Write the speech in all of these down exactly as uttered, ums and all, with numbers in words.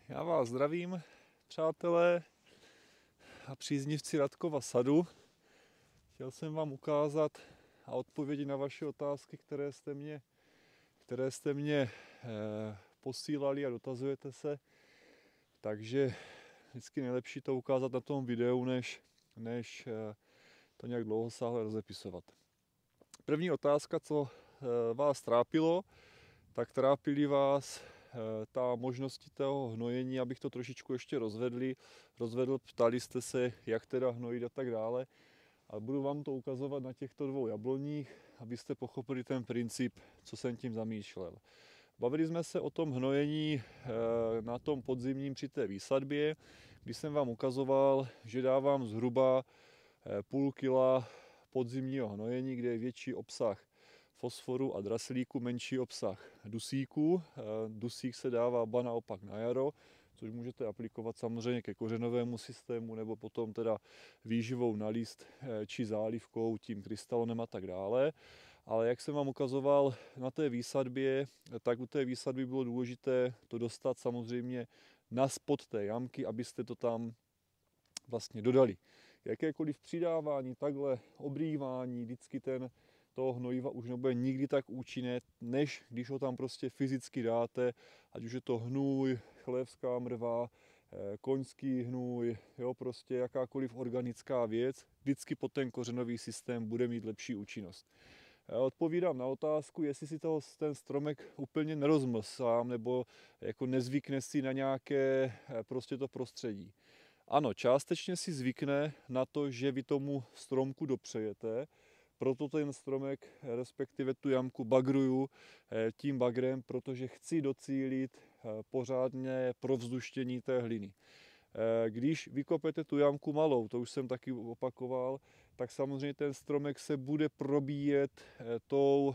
Já vás zdravím, přátelé a příznivci Radkova sadu. Chtěl jsem vám ukázat a odpovědět na vaše otázky, které jste mě, které jste mě eh, posílali a dotazujete se. Takže vždycky nejlepší to ukázat na tom videu, než, než eh, to nějak dlouhosáhle rozepisovat. První otázka, co eh, vás trápilo, tak trápili vás ta možnosti toho hnojení, abych to trošičku ještě rozvedli, rozvedl, ptali jste se, jak teda hnojit a tak dále. A budu vám to ukazovat na těchto dvou jabloních, abyste pochopili ten princip, co jsem tím zamýšlel. Bavili jsme se o tom hnojení na tom podzimním při té výsadbě, kdy jsem vám ukazoval, že dávám zhruba půl kila podzimního hnojení, kde je větší obsah fosforu a draslíku, menší obsah dusíku. Dusík se dává ba naopak na jaro, což můžete aplikovat samozřejmě ke kořenovému systému nebo potom teda výživou na list či zálivkou, tím krystalonem a tak dále. Ale jak jsem vám ukazoval na té výsadbě, tak u té výsadby bylo důležité to dostat samozřejmě na spod té jamky, abyste to tam vlastně dodali. Jakékoliv přidávání, takhle obrývání, vždycky ten toho hnojiva už nebude nikdy tak účinné, než když ho tam prostě fyzicky dáte, ať už je to hnůj, chlévská mrva, koňský hnůj, jo, prostě jakákoliv organická věc, vždycky pod ten kořenový systém bude mít lepší účinnost. Odpovídám na otázku, jestli si toho ten stromek úplně nerozmlsl sám, nebo jako nezvykne si na nějaké prostě to prostředí. Ano, částečně si zvykne na to, že vy tomu stromku dopřejete, proto ten stromek, respektive tu jamku bagruju tím bagrem, protože chci docílit pořádně provzduštění té hliny. Když vykopete tu jamku malou, to už jsem taky opakoval, tak samozřejmě ten stromek se bude probíjet tou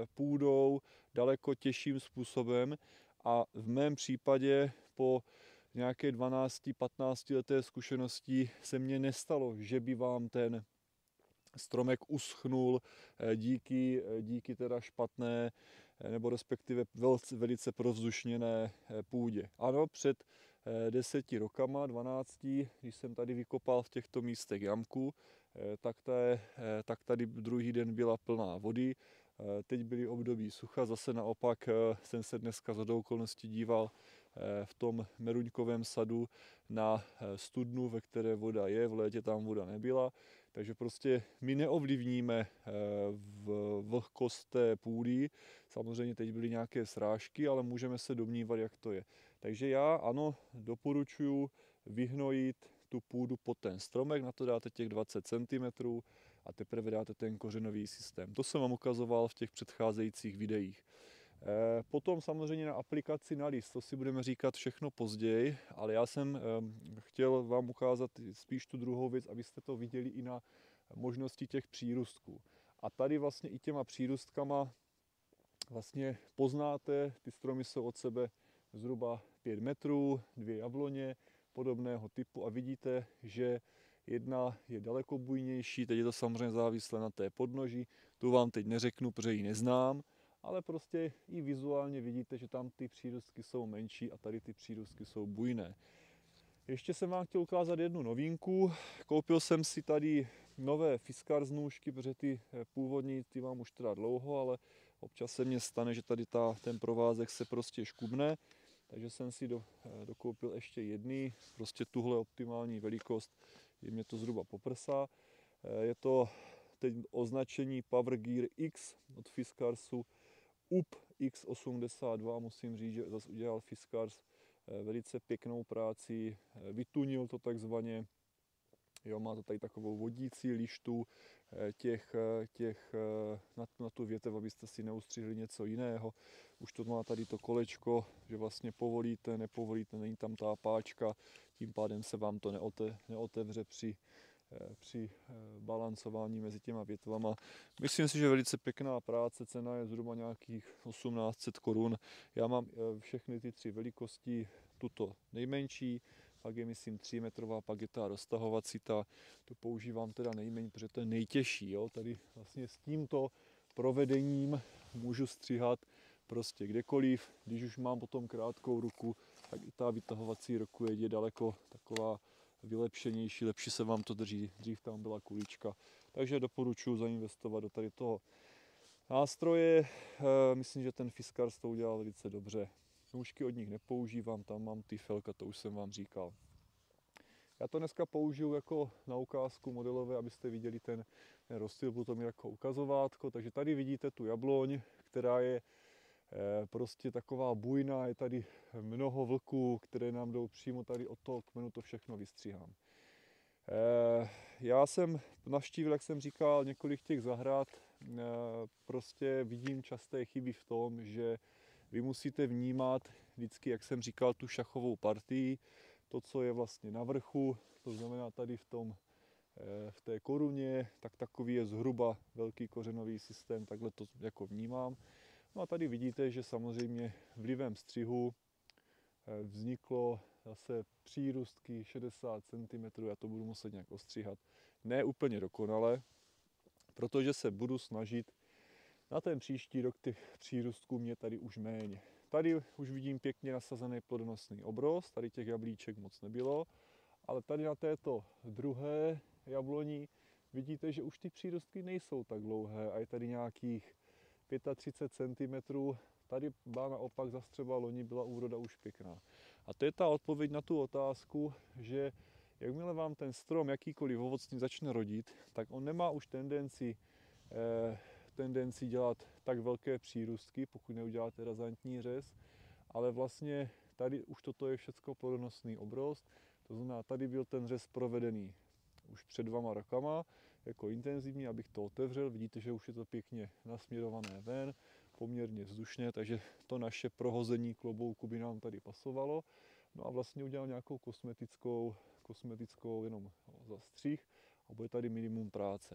půdou daleko těžším způsobem a v mém případě po nějaké dvanácti patnácti leté zkušenosti se mně nestalo, že by vám ten stromek uschnul díky, díky teda špatné nebo respektive velice provzdušněné půdě. Ano, před deseti rokama, dvanácti, když jsem tady vykopal v těchto místech jamku, tak, té, tak tady druhý den byla plná vody. Teď byly období sucha, zase naopak jsem se dneska shodou okolností díval v tom meruňkovém sadu na studnu, ve které voda je, v létě tam voda nebyla. Takže prostě my neovlivníme vlhkost té půdy. Samozřejmě teď byly nějaké srážky, ale můžeme se domnívat, jak to je. Takže já ano, doporučuji vyhnojit tu půdu pod ten stromek, na to dáte těch dvacet centimetrů a teprve dáte ten kořenový systém. To jsem vám ukazoval v těch předcházejících videích. Potom samozřejmě na aplikaci na list, to si budeme říkat všechno později, ale já jsem chtěl vám ukázat spíš tu druhou věc, abyste to viděli i na možnosti těch přírůstků. A tady vlastně i těma přírůstkama vlastně poznáte, ty stromy jsou od sebe zhruba pět metrů, dvě jabloně podobného typu a vidíte, že jedna je daleko bujnější, teď je to samozřejmě závislé na té podnoží, tu vám teď neřeknu, protože ji neznám, ale prostě i vizuálně vidíte, že tam ty přírůstky jsou menší a tady ty přírůstky jsou bujné. Ještě jsem vám chtěl ukázat jednu novinku. Koupil jsem si tady nové Fiskars nůžky, protože ty původní ty mám už teda dlouho, ale občas se mně stane, že tady ta, ten provázek se prostě škubne. Takže jsem si do, dokoupil ještě jedny, prostě tuhle optimální velikost, je mě to zhruba po prsa. Je to teď označení Power Gear X od Fiskarsu, U P X osmdesát dva, musím říct, že zase udělal Fiskars velice pěknou práci, vytunil to takzvaně, jo, má to tady takovou vodící lištu těch, těch na, na tu větev, abyste si neustřihli něco jiného. Už to má tady to kolečko, že vlastně povolíte, nepovolíte, není tam ta páčka, tím pádem se vám to neote, neotevře při při balancování mezi těma větvama. Myslím si, že velice pěkná práce, cena je zhruba nějakých osmnáct set korun. Já mám všechny ty tři velikosti, tuto nejmenší, pak je myslím tři metrová, pak je ta roztahovací, ta, tu používám teda nejméně, protože to je nejtěžší. Jo? Tady vlastně s tímto provedením můžu stříhat prostě kdekoliv. Když už mám potom krátkou ruku, tak i ta vytahovací rukojeť je daleko taková vylepšenější, lepší se vám to drží. Dřív tam byla kulička, takže doporučuji zainvestovat do tady toho nástroje. Myslím, že ten Fiskars to udělal velice dobře. Nůžky od nich nepoužívám, tam mám ty Felka, to už jsem vám říkal. Já to dneska použiju jako na ukázku modelové, abyste viděli ten, ten rozstyl, budu to mít jako ukazovátko. Takže tady vidíte tu jabloň, která je e, prostě taková bujná, je tady mnoho vlků, které nám jdou přímo tady od toho kmenu, to všechno vystříhám. E, já jsem navštívil, jak jsem říkal, několik těch zahrad, e, prostě vidím časté chyby v tom, že vy musíte vnímat vždycky, jak jsem říkal, tu šachovou partii, to, co je vlastně na vrchu, to znamená tady v, tom, v té koruně, tak takový je zhruba velký kořenový systém, takhle to jako vnímám. No a tady vidíte, že samozřejmě vlivem střihu vzniklo zase přírůstky šedesát centimetrů, já to budu muset nějak ostříhat. Ne úplně dokonale, protože se budu snažit na ten příští rok těch přírůstků mě tady už méně. Tady už vidím pěkně nasazený plodonosný obrost, tady těch jablíček moc nebylo, ale tady na této druhé jabloni vidíte, že už ty přírostky nejsou tak dlouhé a je tady nějakých třicet pět centimetrů. Tady byla naopak zase třeba loni byla úroda už pěkná. A to je ta odpověď na tu otázku, že jakmile vám ten strom jakýkoliv ovocný začne rodit, tak on nemá už tendenci eh, tendenci dělat tak velké přírůstky, pokud neuděláte razantní řez, ale vlastně tady už toto je všecko plodonosný obrost, to znamená, tady byl ten řez provedený už před dvama rokama, jako intenzivní, abych to otevřel, vidíte, že už je to pěkně nasměrované ven, poměrně vzdušně, takže to naše prohození klobouku by nám tady pasovalo. No a vlastně udělal nějakou kosmetickou, kosmetickou jenom zastřih a bude tady minimum práce.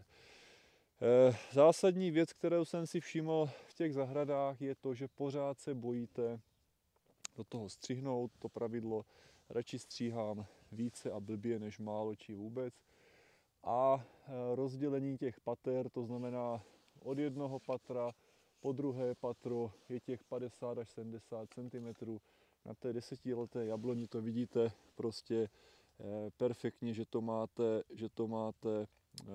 Zásadní věc, kterou jsem si všiml v těch zahradách, je to, že pořád se bojíte do toho střihnout. To pravidlo radši stříhám více a blbě než málo či vůbec. A rozdělení těch pater, to znamená od jednoho patra po druhé patro je těch padesát až sedmdesát centimetrů. Na té desetileté jabloni to vidíte prostě perfektně, že to máte, že to máte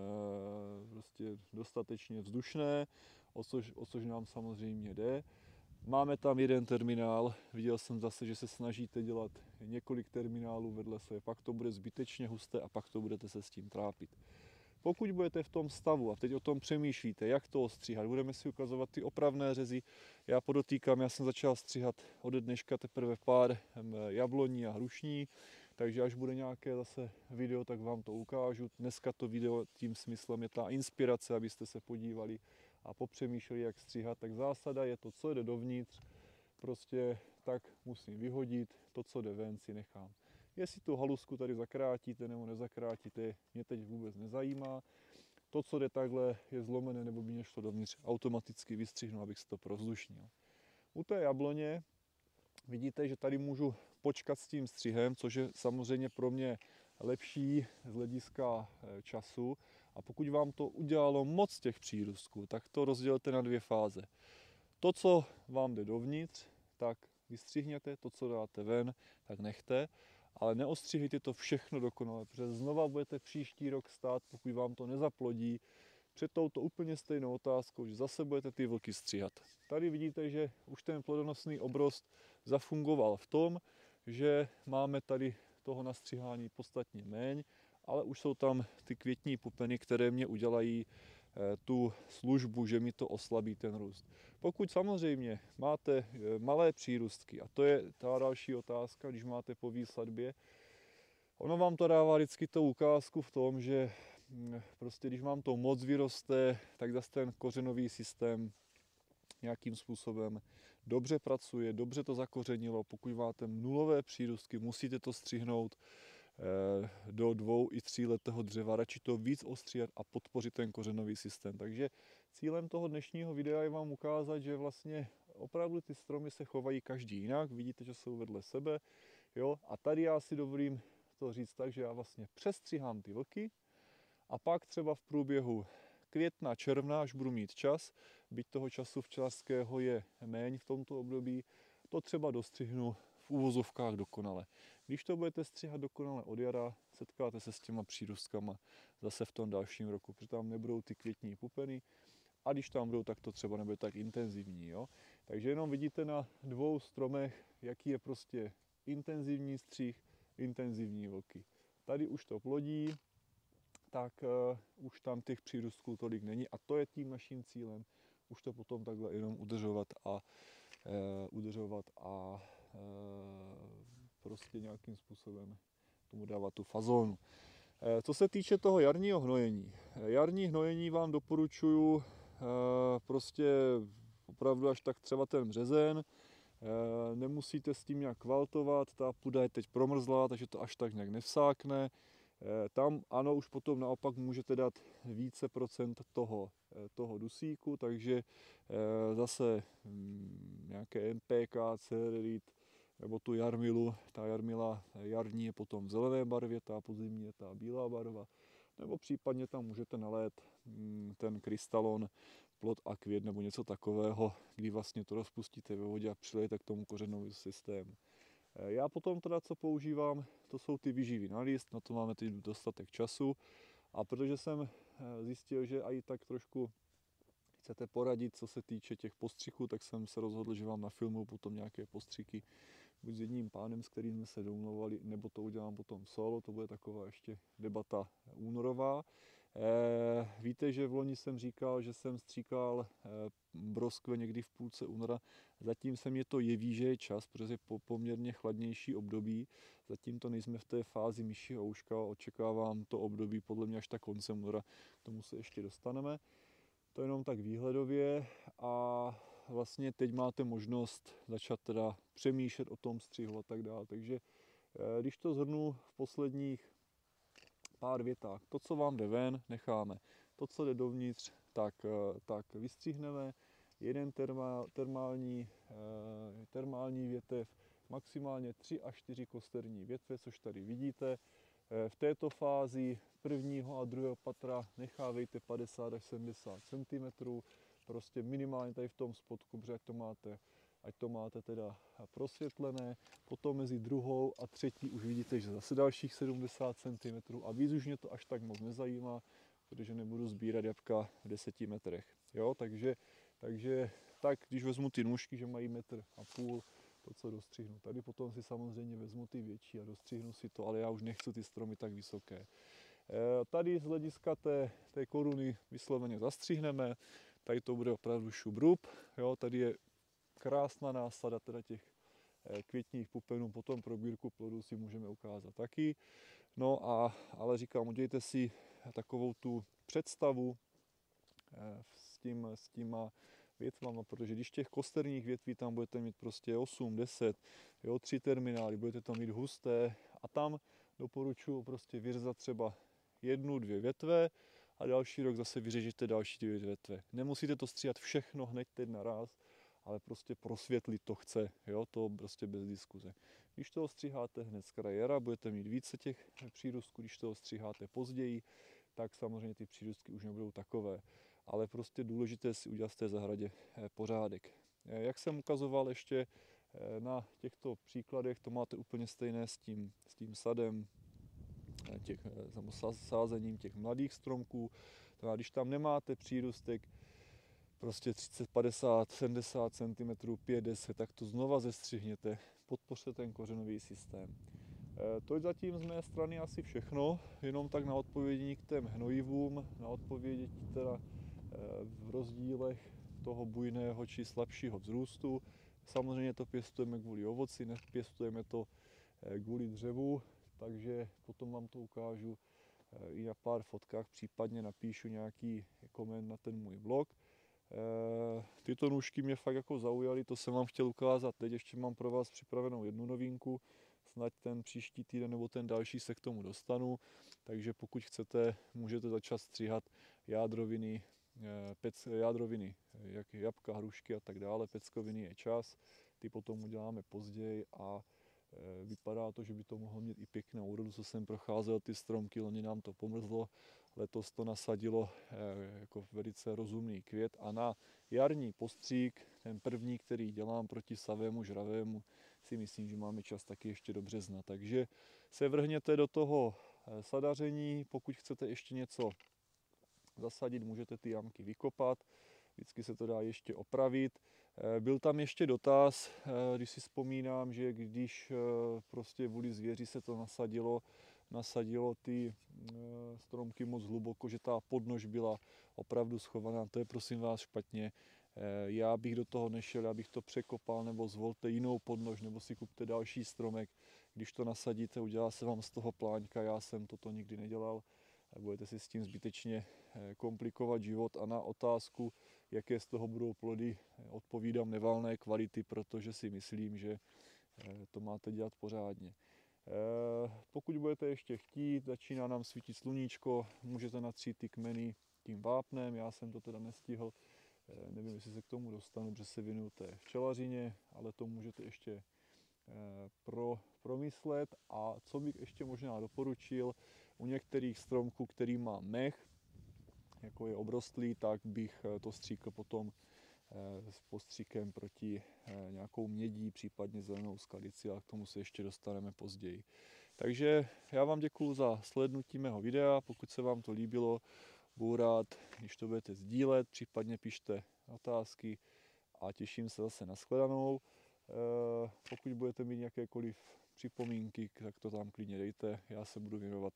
prostě dostatečně vzdušné, o což, o což nám samozřejmě jde. Máme tam jeden terminál, viděl jsem zase, že se snažíte dělat několik terminálů vedle sebe, pak to bude zbytečně husté a pak to budete se s tím trápit. Pokud budete v tom stavu a teď o tom přemýšlíte, jak to ostříhat, budeme si ukazovat ty opravné řezy. Já podotýkám, já jsem začal stříhat ode dneška teprve pár jabloní a hrušní, takže až bude nějaké zase video, tak vám to ukážu. Dneska to video tím smyslem je ta inspirace, abyste se podívali a popřemýšleli, jak stříhat. Tak zásada je to, co jde dovnitř, prostě tak musím vyhodit, to, co jde ven, si nechám. Jestli tu halusku tady zakrátíte nebo nezakrátíte, mě teď vůbec nezajímá. To, co jde takhle, je zlomené nebo by mě šlo dovnitř, automaticky vystřihnu, abych si to provzdušnil. U té jabloně vidíte, že tady můžu počkat s tím střihem, což je samozřejmě pro mě lepší z hlediska času. A pokud vám to udělalo moc těch přírůstků, tak to rozdělte na dvě fáze. To, co vám jde dovnitř, tak vystřihněte, to, co dáte ven, tak nechte, ale neostřihejte to všechno dokonale, protože znova budete příští rok stát, pokud vám to nezaplodí, před touto úplně stejnou otázkou, že zase budete ty vlky stříhat. Tady vidíte, že už ten plodonosný obrost zafungoval v tom, že máme tady toho nastřihání podstatně méně, ale už jsou tam ty květní pupeny, které mě udělají tu službu, že mi to oslabí ten růst. Pokud samozřejmě máte malé přírůstky, a to je ta další otázka, když máte po výsadbě, ono vám to dává vždycky tu ukázku v tom, že prostě když vám to moc vyroste, tak zase ten kořenový systém nějakým způsobem dobře pracuje, dobře to zakořenilo. Pokud máte nulové přírůstky, musíte to střihnout do dvou i tří letého dřeva, radši to víc ostříhat a podpořit ten kořenový systém. Takže cílem toho dnešního videa je vám ukázat, že vlastně opravdu ty stromy se chovají každý jinak, vidíte, že jsou vedle sebe, jo? A tady já si dovolím to říct tak, že já vlastně přestříhám ty vlky a pak třeba v průběhu května, června, až budu mít čas, byť toho času včelařského je méně v tomto období, to třeba dostřihnu v uvozovkách dokonale. Když to budete stříhat dokonale od jara, setkáte se s těma přírůstkama zase v tom dalším roku, protože tam nebudou ty květní pupeny a když tam budou, tak to třeba nebude tak intenzivní. Jo? Takže jenom vidíte na dvou stromech, jaký je prostě intenzivní střih, intenzivní vlky. Tady už to plodí, tak uh, už tam těch přírůstků tolik není a to je tím naším cílem, už to potom takhle jenom udržovat a uh, udržovat a uh, prostě nějakým způsobem tomu dávat tu fazónu. Uh, co se týče toho jarního hnojení, jarní hnojení vám doporučuju uh, prostě opravdu až tak třeba ten březen. Uh, nemusíte s tím nějak kvaltovat, ta půda je teď promrzlá, takže to až tak nějak nevsákne. Tam ano, už potom naopak můžete dát více procent toho, toho dusíku, takže zase nějaké N P K, cererit nebo tu jarmilu, ta jarmila jarní je potom v zelené barvě, ta podzimní je ta bílá barva, nebo případně tam můžete nalét ten krystalon, plod a květ nebo něco takového, kdy vlastně to rozpustíte ve vodě a přilijete k tomu kořenovému systému. Já potom teda, co používám, to jsou ty výživy na list, na to máme teď dostatek času a protože jsem zjistil, že i tak trošku chcete poradit, co se týče těch postřiků, tak jsem se rozhodl, že vám nafilmuju potom nějaké postřiky, buď s jedním pánem, s kterým jsme se domluvali, nebo to udělám potom solo, to bude taková ještě debata únorová. Eh, víte, že v loni jsem říkal, že jsem stříkal eh, broskve někdy v půlce února. Zatím se mě to jeví, že je čas, protože je po poměrně chladnější období. Zatím to nejsme v té fázi myšího ouška, očekávám to období podle mě až tak koncem února. K tomu se ještě dostaneme. To jenom tak výhledově a vlastně teď máte možnost začat teda přemýšlet o tom střihu a tak dále. Takže eh, když to shrnu v posledních pár větách. To, co vám jde ven, necháme. To, co jde dovnitř, tak, tak vystřihneme. Jeden terma, termální, termální větev, maximálně tři až čtyři kosterní větve, což tady vidíte. V této fázi prvního a druhého patra nechávejte padesát až sedmdesát centimetrů, prostě minimálně tady v tom spodku, protože ať to máte ať to máte teda prosvětlené. Potom mezi druhou a třetí už vidíte, že zase dalších sedmdesát centimetrů a víc už mě to až tak moc nezajímá, protože nebudu sbírat jabka v deseti metrech. Jo, takže, takže tak, když vezmu ty nůžky, že mají metr a půl, to, co dostřihnu. Tady potom si samozřejmě vezmu ty větší a dostřihnu si to, ale já už nechci ty stromy tak vysoké. Tady z hlediska té, té koruny vysloveně zastřihneme, tady to bude opravdu šubrub, jo, tady je krásná násada teda těch květních pupenů, potom pro sbírku plodů si můžeme ukázat taky. No a, ale říkám, udělejte si takovou tu představu s, tím, s těma větvama, protože když těch kosterních větví tam budete mít prostě osm, deset, jo, tři terminály, budete to mít husté a tam doporučuji prostě vyřezat třeba jednu, dvě větve a další rok zase vyřežíte další dvě větve. Nemusíte to stříhat všechno hned teď naraz, ale prostě prosvětlit to chce, jo, to prostě bez diskuze. Když toho stříháte hned z kraje jara, budete mít více těch přírůstků, když toho stříháte později, tak samozřejmě ty přírůstky už nebudou takové. Ale prostě důležité si udělat v té zahradě pořádek. Jak jsem ukazoval ještě na těchto příkladech, to máte úplně stejné s tím, s tím sadem, těch, sázením těch mladých stromků. To když tam nemáte přírůstek, prostě třicet, padesát, sedmdesát centimetrů, pět, deset, tak to znova zestřihněte, podpořte ten kořenový systém. E, to je zatím z mé strany asi všechno, jenom tak na odpovědi k těm hnojivům, na odpovědi teda e, v rozdílech toho bujného či slabšího vzrůstu. Samozřejmě to pěstujeme kvůli ovoci, nepěstujeme to e, kvůli dřevu, takže potom vám to ukážu e, i na pár fotkách, případně napíšu nějaký koment na ten můj blog. Tyto nůžky mě fakt jako zaujaly, to jsem vám chtěl ukázat. Teď ještě mám pro vás připravenou jednu novinku, snad ten příští týden nebo ten další se k tomu dostanu, takže pokud chcete, můžete začat stříhat jádroviny, pec, jádroviny, jak jabka, hrušky a tak dále, peckoviny je čas, ty potom uděláme později a vypadá to, že by to mohlo mít i pěknou úrodu, co jsem procházel ty stromky, loni nám to pomrzlo letos to nasadilo jako velice rozumný květ a na jarní postřík, ten první, který dělám proti savému žravému, si myslím, že máme čas taky ještě do března. Takže se vrhněte do toho sadaření, pokud chcete ještě něco zasadit, můžete ty jamky vykopat, vždycky se to dá ještě opravit. Byl tam ještě dotaz, když si vzpomínám, že když prostě vůli zvěří se to nasadilo, nasadilo ty stromky moc hluboko, že ta podnož byla opravdu schovaná. To je prosím vás špatně. Já bych do toho nešel, já bych to překopal, nebo zvolte jinou podnož, nebo si kupte další stromek. Když to nasadíte, udělá se vám z toho pláňka, já jsem toto nikdy nedělal. Budete si s tím zbytečně komplikovat život a na otázku, jaké z toho budou plody, odpovídám nevalné kvality, protože si myslím, že to máte dělat pořádně. Pokud budete ještě chtít, začíná nám svítit sluníčko, můžete natřít ty kmeny tím vápnem, já jsem to teda nestihl, nevím, jestli se k tomu dostanu, protože se věnuju té včelařině, ale to můžete ještě pro, promyslet. A co bych ještě možná doporučil, u některých stromků, který má mech, jako je obrostlý, tak bych to stříkl potom s postříkem proti nějakou mědí, případně zelenou skalici, ale k tomu se ještě dostaneme později. Takže já vám děkuju za slednutí mého videa, pokud se vám to líbilo, budu rád, když to budete sdílet, případně pište otázky a těším se zase na shledanou. Pokud budete mít jakékoliv připomínky, tak to tam klidně dejte, já se budu věnovat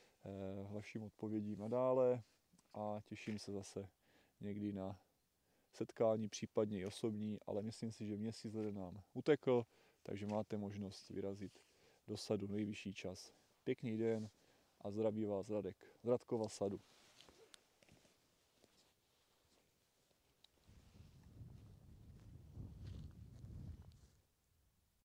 vašim odpovědím nadále a těším se zase někdy na setkání, případně i osobní, ale myslím si, že měsíc leden nám utekl, takže máte možnost vyrazit do sadu nejvyšší čas. Pěkný den a zdraví vás Radek z Radkova sadu.